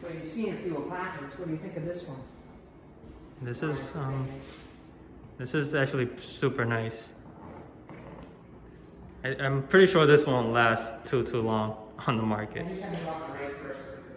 So you've seen a few apartments. What do you think of this one? This is actually super nice. I'm pretty sure this won't last too long on the market. I just haven't got the right person.